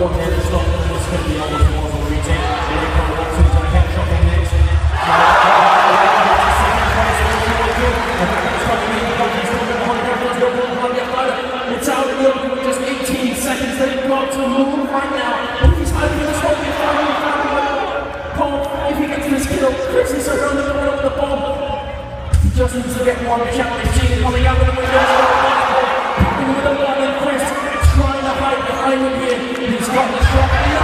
one there is not. It's going to be almost more of a retake. Here come the Watson to catch up on next. It's out of the just 18 seconds that it got to move right now. If he's hiding in this hole, Paul, if he gets this kill, Chris is surrounded the middle of the ball. He just needs to get one shot. They've seen it coming out of the window. With a lot of Chris trying to hide behind him here. He's got the shot.